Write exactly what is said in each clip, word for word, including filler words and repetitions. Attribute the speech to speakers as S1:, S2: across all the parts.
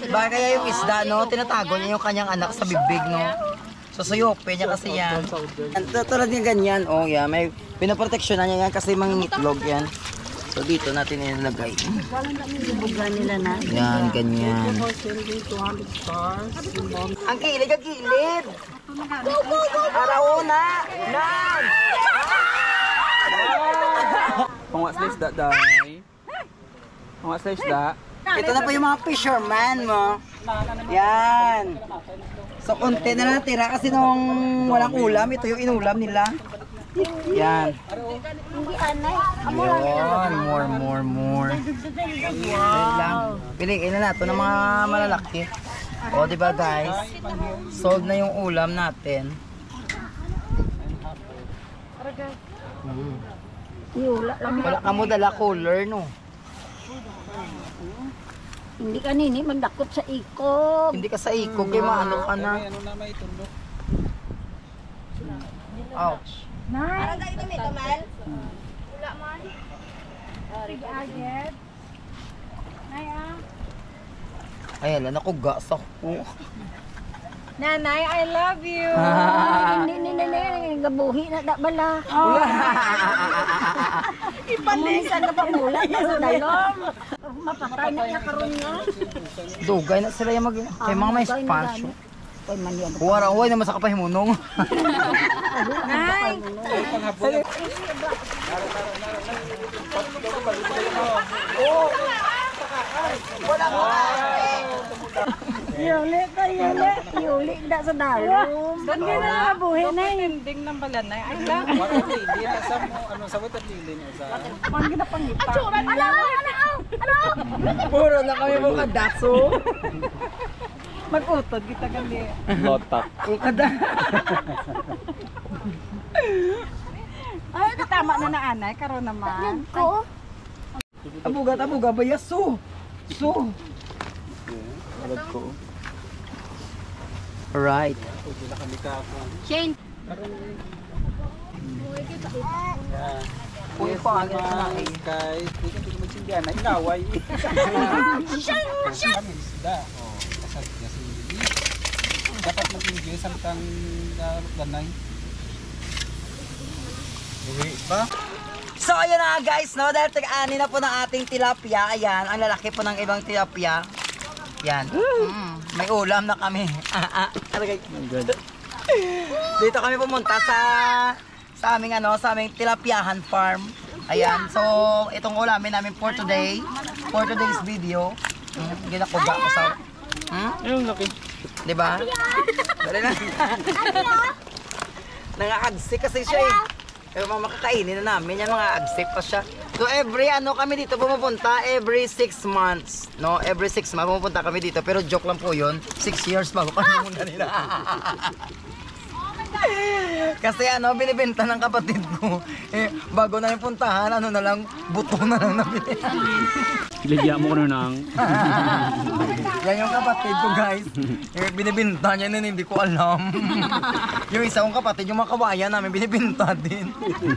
S1: Baka kaya yung isda, no? Tinatago niya yung kanyang anak sa bibig, no? Susuyopin niya kasi yan. Tulad yung ganyan, oh, yan. May pinaproteksyonan niya yan kasi mangingitlog yan. So dito natin ilalagay.
S2: nila na.
S1: Yan, ganyan. Ang kilid, ang kilid! Arauna! Nan!
S3: Pangwas na isda, day. Pangwas na isda.
S1: Ito na po yung mga fisherman mo. Yan. So, konti na lang natira kasi nung walang ulam, ito yung inulam nila. Yan. Yan. More, more, more. Wow. Piliin na natin ng mga malalaki. O, diba guys? Sold na yung ulam natin. Hmm. Wala ka mo dala cooler, no?
S2: Hindi ka nini magdakop sa ikog.
S1: Hindi ka sa ikog, kaya maano ka na.
S3: Ano na may tundok?
S1: Ouch.
S2: Nay.
S4: Para ini may kamal. Wala man.
S2: Sige agad. Nay ah.
S1: Ayan, nakuga sa ko.
S4: Nanay, I love you.
S2: Hindi ni nene gabuhi na da bala. Ipalisan na pamula na sa dalom. Mapatay na niya karon nga.
S1: Dugay na sila yung mag... Kaya mga may sponsor.
S2: Kay man yan.
S1: Huwara, huwag naman sa kapahimunong.
S4: Nay.
S1: Wala mo.
S2: Yuli ka yuli. Yuli da sa dalom.
S4: Doon ka na nabuhi na ending ng balanay. Ay lang.
S3: What at lili? Sa mo, ano, sa what at lili niya sa...
S2: Pang ginapangipa.
S4: Atsuran, ano? Ano? Ano?
S1: Puro na kami mga daso.
S4: Mag-utod kita kami.
S3: Lotak.
S1: Ukada.
S4: Ay, tama na na anay. Karoon naman.
S2: Ko.
S1: Abuga, abuga, baya so. So.
S3: Alad ko.
S1: Alright.
S2: Shane.
S1: Uy, pangit na
S3: Guys, guys, hindi ka tingin magsindihan na inaway. Kami isda. Oh, kasal niya sa hindi. Dapat mag-enjoy samtang danay. Uwi ba?
S1: So, ayun na guys, no? Dahil tag-ani na po ng ating tilapia. Ayan, ang lalaki po ng ibang tilapia. Yan. Mm, may ulam na kami. Dito kami pumunta sa sa aming ano, sa aming tilapiahan farm. Ayan. So, itong ulamin namin for today. For today's video. Mm, ginakuga ko sa... Hmm?
S3: Yung laki.
S1: Diba? Dali na. Nangaagsi kasi siya eh. Eh, mga makakainin na namin yan, mga agsip pa siya. So every ano kami dito pumupunta, every six months. No, every six months pumupunta kami dito. Pero joke lang po yun, six years bago kami muna nila. Kasi ano, binibenta ng kapatid ko. Eh, bago na yung puntahan, ano na lang, buto na lang nabili.
S3: Ligyan mo ko na ng...
S1: Yan yung kapatid ko guys. Eh, binibenta niya na hindi ko alam. Yung isa kong kapatid, yung mga kawayan namin, binibenta din.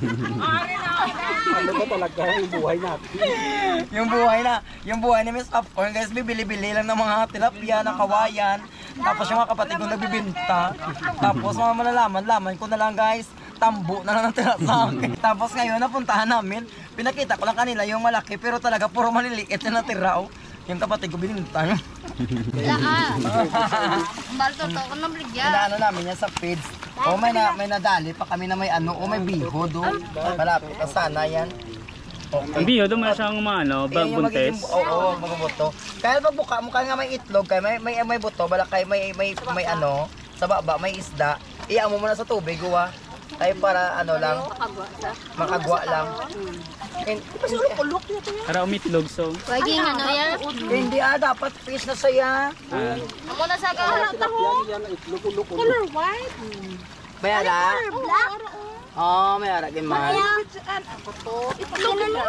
S3: Ano ba talaga yung buhay natin?
S1: Yung buhay na, yung buhay ni Miss Popcorn guys, bibili-bili lang ng mga tilapia, ng kawayan. Tapos yung mga kapatid ko nagbibinta. Tapos mga malalaman, laman ko na lang guys, tambo na lang ang tira sa akin. Tapos ngayon napuntahan namin, pinakita ko lang kanila yung malaki pero talaga puro maliliit na natira. Oh. Yung kapatid ko bininta nyo.
S4: Laan. Balto to ko nang bligyan.
S1: Inaano namin yan sa feeds. O may, na, may nadali pa kami na may ano, o may bihod. Oh. Malapit na sana yan.
S3: Ang biyo, doon mo siyang ano,
S1: Eh, yung
S3: buntes.
S1: magiging- Oo, magbubuto. Kaya pag buka, mukha nga may itlog, kaya may, may, may buto, bala kay may, may, may ano, sa baba, may isda. Iyan mo muna sa tubig, uwa. Tayo para ano lang, makagwa lang.
S3: Para umitlog, so.
S4: Pwede ano yan?
S1: Hindi ah, dapat fish na saya.
S3: Ah,
S4: Amo na sa kahalang taho. Color white.
S1: May ara?
S4: Black.
S1: Oo, may ara, giman.
S4: Itlog mo?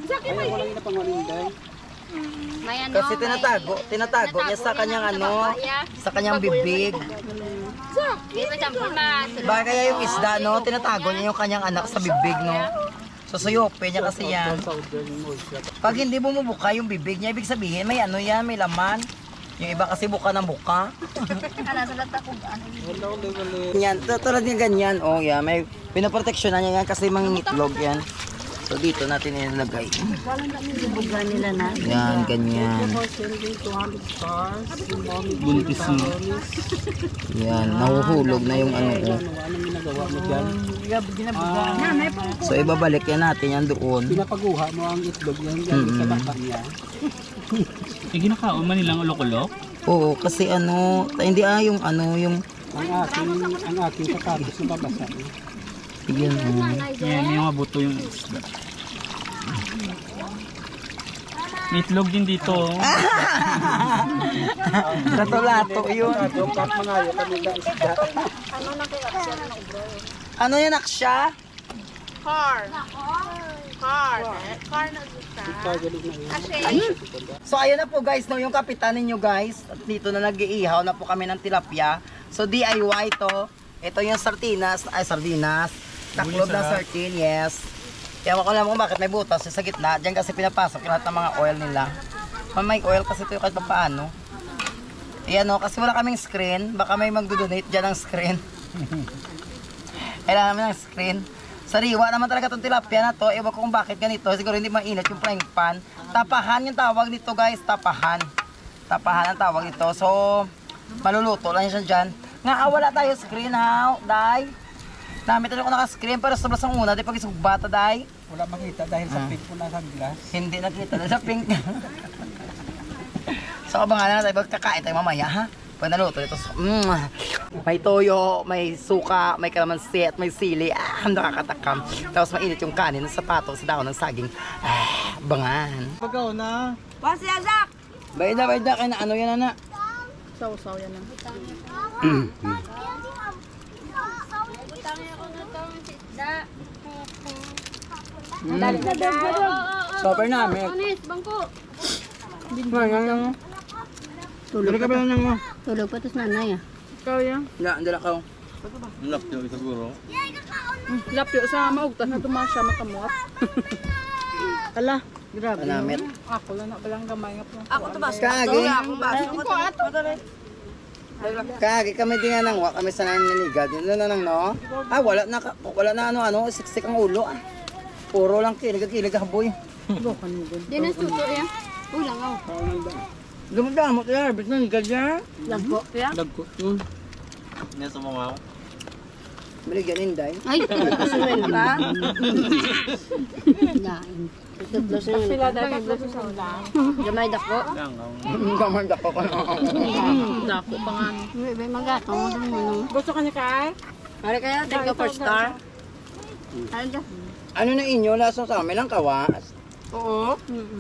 S4: May ano?
S1: Kasi tinatago, tinatago niya sa kanyang ano, sa kanyang bibig.
S4: Di ba sampol mas?
S1: Baka kaya yung isda, no, tinatago niya yung kanyang anak sa bibig, no. Susuyopin niya kasi yan. Pag hindi bumubuka yung bibig niya, ibig sabihin may ano yan, may laman. Yung iba kasi buka ng buka.
S4: Ano, salat ako ano.
S3: Hello, level.
S1: Yan, tu- tulad ng ganyan. Oh, yeah, may pinoproteksyonan niya yan kasi mangingitlog yan. So dito natin ilalagay.
S2: Buga nila na.
S1: Yan, ganyan.
S3: Buntis mo.
S1: Yan, nahuhulog na yung ano ko.
S3: Ano ginagawa mo dyan?
S1: So ibabalik yan natin yan doon.
S3: Pinapaguha mo ang itlog yan dyan sa baka niya.
S5: Eh, ginakaon man nilang ulo-ulo?
S1: Oo, kasi ano, hindi ah, yung ano, yung,
S3: Ang aking, ang aking sapatos na babasa.
S1: yun, oh.
S5: Yan, yung mabuto yung isda. May itlog din dito.
S1: Lato-lato yun.
S3: Yung kat mangayo kami na isda.
S1: Ano yan, Aksya?
S6: Car. Car. Car na gusta.
S3: Kagaling na yun.
S6: Kasi,
S1: So ayun na po guys, no, yung kapitan ninyo guys. At dito na nag-iihaw na po kami ng tilapia. So D I Y to. Ito yung sardinas, ay sardinas. Taklob na sardine, yes. Kaya ko alam kung bakit may butas sa gitna. Diyan kasi pinapasok yung lahat ng mga oil nila. May oil kasi ito yung kahit paano. Ayan o, kasi wala kaming screen. Baka may magdodonate dyan ng screen. Kailangan namin ng screen. Sariwa naman talaga itong tilapia na to. Ewan ko kung bakit ganito. Siguro hindi mainit yung frying pan. Tapahan yung tawag nito guys. Tapahan. Tapahan ang tawag nito. So, maluluto lang siya dyan. Nga, ah, wala tayo screen ha, Day. Dami tayo ko naka-screen pero sobrang sang una. Di pag isang bata, Day.
S3: Wala makita dahil sa pink ko na sunglass.
S1: Hindi nakita na sa pink. So, abangan na tayo. Kakain tayo mamaya ha. Pag naluto ito, mm, may toyo, may suka, may kalamansi at may sili. Ah, nakakatakam. Tapos mainit yung kanin ng sapato sa dahon ng saging. Ah, bangan.
S3: Pagaw na.
S2: Pasi asak!
S1: Bayda, bayda, kaya na ano yan na.
S2: Sausaw yan na.
S4: Tangi ako na tong isda.
S2: Dali na dali na dali.
S1: Super namin.
S4: Anis, bangko.
S1: Tulog ka ba lang mo?
S2: Tulog pa tos nanay ah.
S6: ikaw yan.
S1: Na, andala ka.
S6: Lapyo sa maugtas na tumasya makamot. Ala, grabe.
S1: Panamit.
S6: Ako lang na palang gamay nga po.
S2: Ako to bas.
S1: Kagi.
S6: Ako ato.
S1: Kagi kami din nga nang wa kami sa nananigad. Yun na nang no. Ah, wala na ka- wala na ano ano, siksik ang ulo ah. Puro lang kilig-kilig haboy.
S4: Di na suto yan. Ulang ako.
S1: Lumabang mo tayo, bis na ganyan.
S2: Lagpo ya.
S3: Lagko. Hmm.
S1: Biligyan Inday.
S2: Ay, kasuwen ba? Nain. Tutlos na
S6: Sila dahil paglaso sa ulang.
S2: Gamay dako.
S1: Gamay ako ko.
S6: Dako pa nga.
S2: May may magato mo dun ano.
S6: Gusto ka niya kay?
S2: Pare kaya thank you for star. Ano dyan?
S1: Ano na inyo laso sa amin ang kawas?
S6: Oo.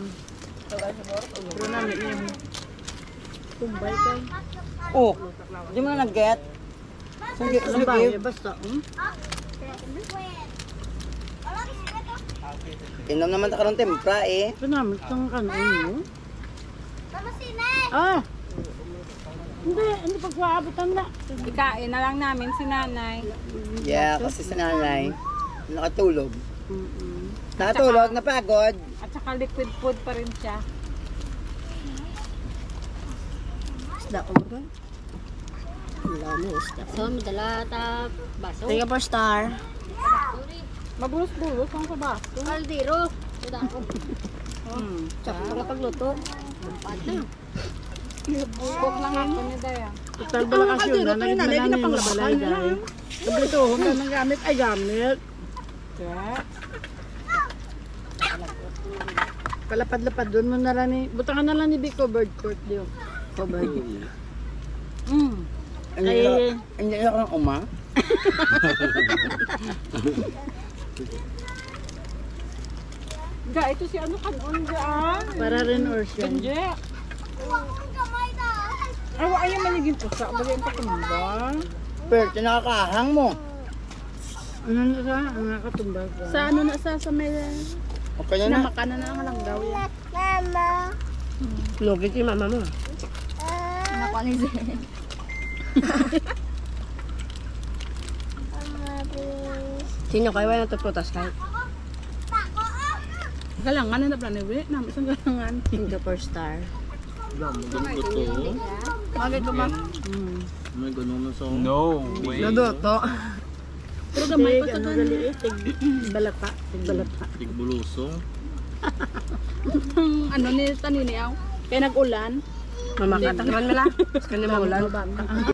S6: Pero namin yung tumbay kay.
S1: Oh, di mo na nag-get? Sige,
S2: Sumbay,
S1: sige.
S2: basta. Hmm?
S1: Inom naman ta karon tempra eh.
S2: Ito namin itong kanon mo. Ah! Hindi, hindi pagkaabutan na.
S6: Ikain na lang namin si nanay.
S1: Yeah, kasi sa nanay nakatulog. Nakatulog, napagod.
S6: At saka liquid food pa rin siya.
S2: Isda ko ba? Wala mo isda.
S4: So, madala ta baso.
S2: Thank you for star.
S6: Mabulos-bulos lang sa baso.
S4: Kaldero. Suda ako.
S2: Tsaka pang pagluto.
S6: Cook lang ako ni Daya.
S2: Total balakasyon na naging manani yung mga balay dahil. Ito, kung na nang gamit ay gamit. Palapad-lapad doon mo na lang ni... Butangan na lang ni Biko Bird Court diyo. Covered. Mm.
S1: Hindi
S2: Ay-
S1: ka, hindi ka kang uma.
S6: Ga, ito si ano kanon dyan.
S2: Para rin ocean.
S6: Benje. Ay, wa ayaw maliging pusa. Bagay ang patumba.
S1: Pero nakakahang mo.
S2: Ano na sa? Ang nakatumbag ko.
S6: Sa ano na sa sa may
S1: Okay na na.
S6: makanan na lang daw yan.
S2: Logi si mama mo.
S4: Nakuha ni Zen.
S2: Sino kayo na ito putas kahit?
S6: Galangan na na plano. Namin isang galangan.
S2: Thank you for star. Magay ko ba?
S7: May ganun na sa...
S3: No way.
S2: Nadoto.
S6: Pero gamay pa sa
S2: Ano
S6: ganun.
S2: dali eh, tig balata, tig balata.
S7: Tigbulusong.
S6: Ano ni taniniaw? Kaya nag-ulan.
S2: Mamakatakan man mala. Kanya maulan.